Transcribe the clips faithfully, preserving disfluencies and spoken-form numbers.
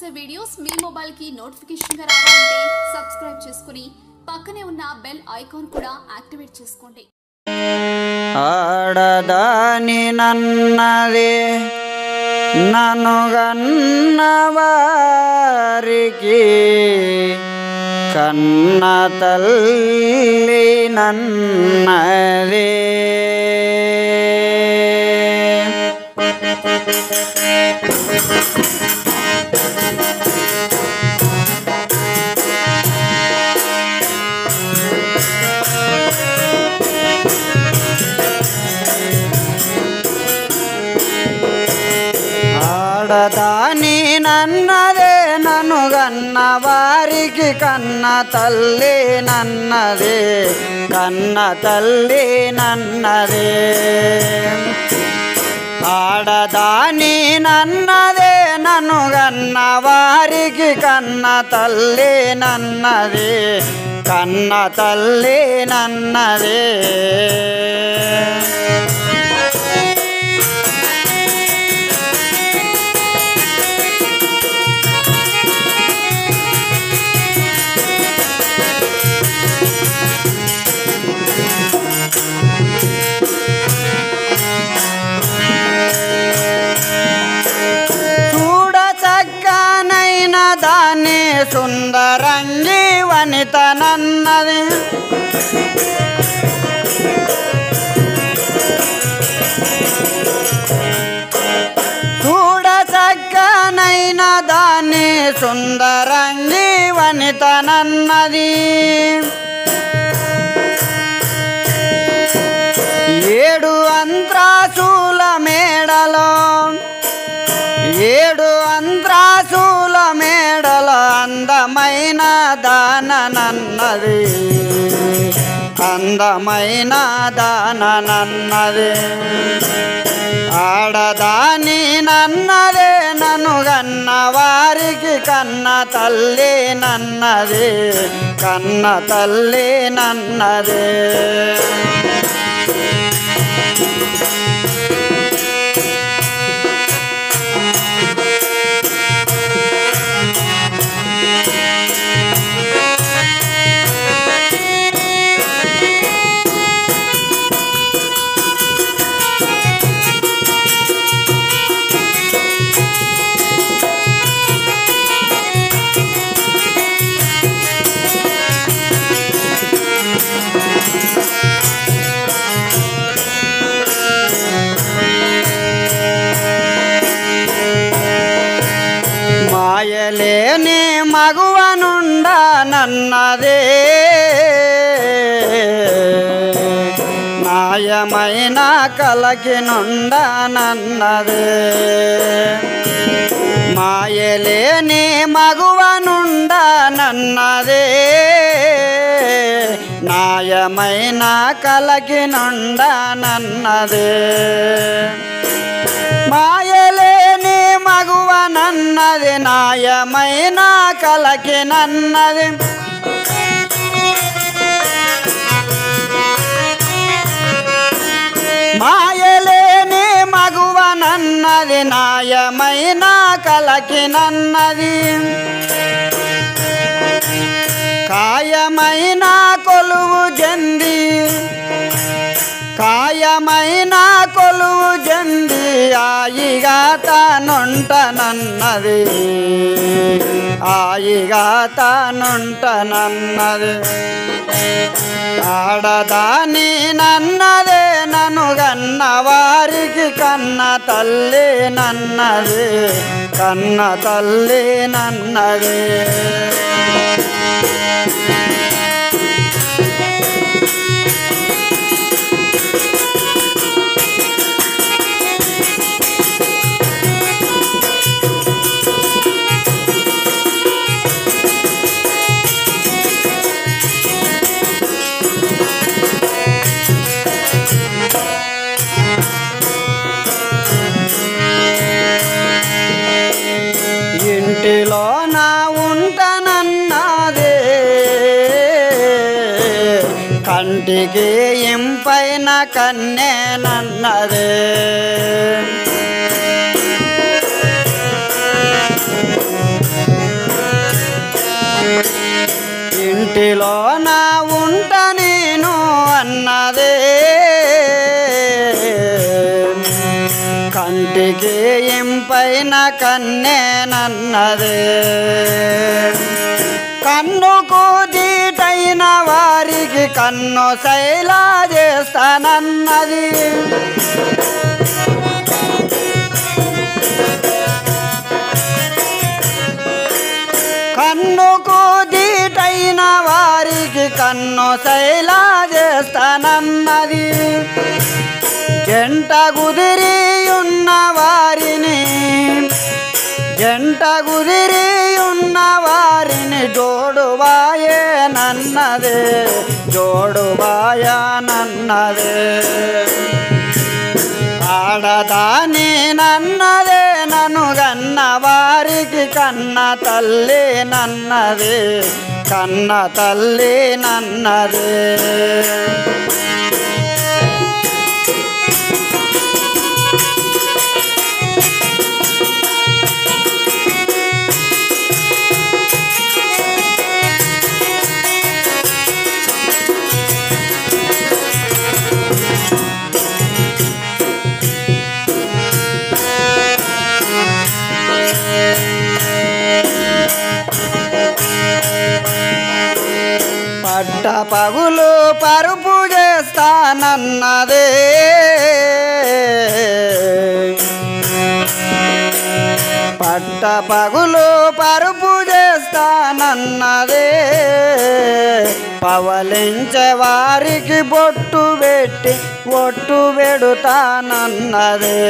చేసే వీడియోస్ మీ మొబైల్ కి నోటిఫికేషన్ గా రావాలంటే సబ్స్క్రైబ్ చేసుకుని పక్కనే ఉన్న బెల్ ఐకాన్ కూడా యాక్టివేట్ చేసుకోండి. ఆడదాని నన్నదే ననుగన్నవారికి కన్న తల్లి నన్నదే ఆడదాని నన్నదే ననుగన్న వారికి కన్న తల్లి నన్నదే కన్న తల్లి నన్నదే ఆడదాని నన్నదే ననుగన్న వారికి కన్న తల్లి నన్నదే కన్న తల్లి నన్నదే దాని సుందరంగి వనిత నన్నది చూడ చక్కనైన దాని సుందరంగి వనిత నన్నది ఏడు అంత్రాసుల మేడలో ఏడు అంత్రాసుల మేడల అందమైన దాన నన్నది అందమైన దాన నన్నది ఆడదాని నన్నదే ననుగన్న వారికి కన్న తల్లి నన్నది కన్న తల్లి నన్నదే మాయలేని మగువనుండ నన్నదే మాయమైన కలకి నుండ నన్నదే మాయలేని మగువనుండ నన్నదే నాయమైన కలకి నుండ నన్నదే మాయలేని మగువ నన్నది నాయమైన కలకి నన్నది మాయలేని మగువ నన్నది నాయమైన కలకి నన్నది కాయమైన కొలువు జంది కాయమైన కొలువు జంది ఆయిగా తానుంటనన్నది ఆయిగా తానుంటనన్నది ఆడదాని నన్నదే ననుగన్న వారికి కన్న తల్లి నన్నది కన్న తల్లి నన్నది ఇంటిలో నా ఉంటనన్నదే కంటికి ఇంపైన కన్నేనన్నదే కంటిలో నా ఉంట నేను అన్నదే కంటికి ఇంపైన కన్నేనన్నదే కన్నుకు దీటైన వారికి కన్ను శైలా చేస్తానన్నది కన్నుకు దీటైన వారికి కన్ను శైలా చేస్తానన్నది జంట కుదిరి ఉన్న వారిని జంట కుదిరి ఉన్న వారిని జోడువాయే నన్నదే జోడువాయా నన్నదే ఆడదాని నన్నదే నన్ను గన్న వారికి కన్న తల్లి నన్నదే కన్న తల్లి నన్నదే పట్ట పగులు పరుపు చేస్తానన్నదే పట్ట పగులు పరుపు చేస్తానన్నదే పవలించే వారికి బొట్టు పెట్టి ఒట్టు పెడుతానన్నదే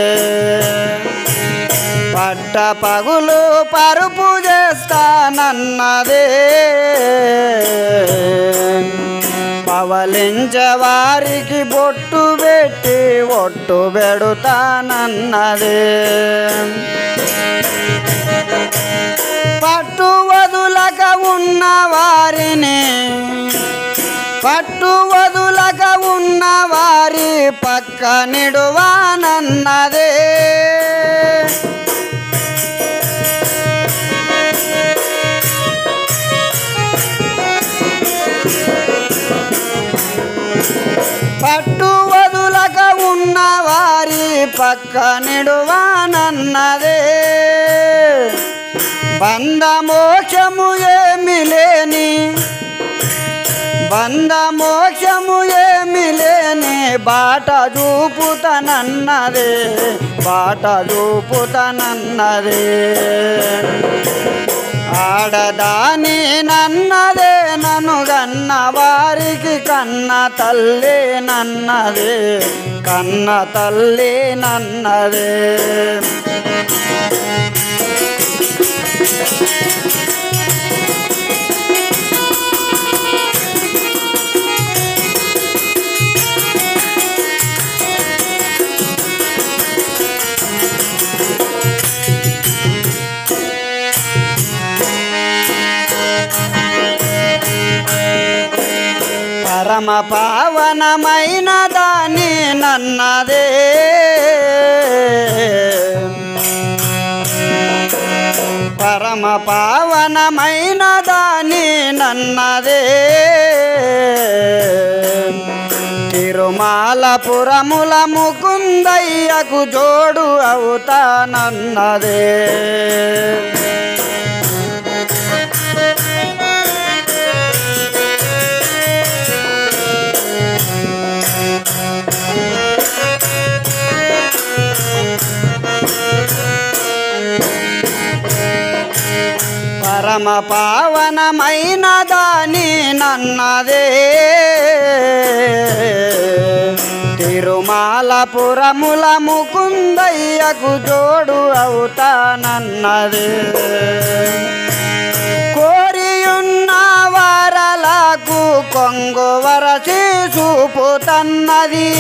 పట్ట పగులు పరుపు చేస్తానన్నదే పవలించే వారికి బొట్టు పెట్టి ఒట్టు పెడుతానన్నదే పట్టు వదులక ఉన్న వారిని పట్టు వదులక ఉన్న వారి పక్క నిడువానన్నదే పట్టు వదులక ఉన్న వారి పక్క నిడువానన్నదే బంధమోక్షము ఏమి లేని బంధమోక్షము ఏమి లేని బాట చూపుతనన్నదే బాట చూపుతనన్నదే ఆడదాని నన్నదే నన్ను గన్న వారికి కన్న తల్లి నన్నదే కన్న తల్లి నన్నదే పరమ పావనమైన దాని నన్నదే పరమ పావనమైన దాని నన్నదే తిరుమలపురముల ముకుందయ్యకు జోడు అవుతానన్నదే పరమ పావనమైన దాని నన్నదే తిరుమలపురముల ముకుందయ్యకు జోడు అవుతానన్నదే కోరియున్న వారలకు కొంగు వరసి చూపుతన్నది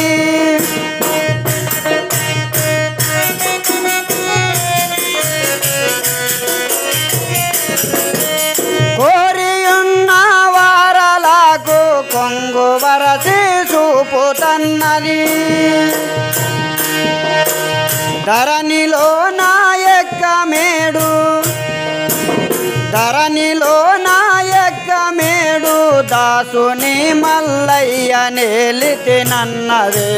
కోరియున్న వారలకు కొంగు వరసి చూపుతన్నది ధరణిలో నాయక్క మేడు ధరణిలో నాయక్క మేడు నేలితినన్నదే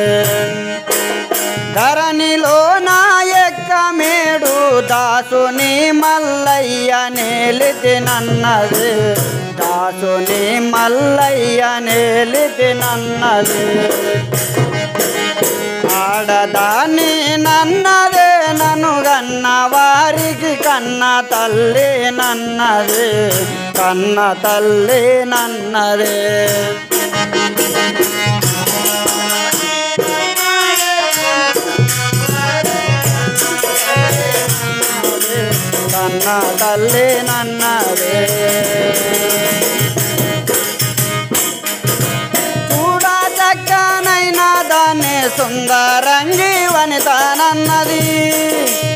ధరణిలో నాయక్కమేడు దాసుని మల్లయ్య నేలితినన్నది దాసుని మల్లయ్య నేలితినన్నది ఆడదాని నన్నదే నన్ను గన్న వారికి కన్న తల్లి నన్నదే కన్న తల్లి నన్నదే కన్న తల్లి నన్నదే చూడా చక్కనైనా దాన్ని సుందరంగి వనిత నన్నది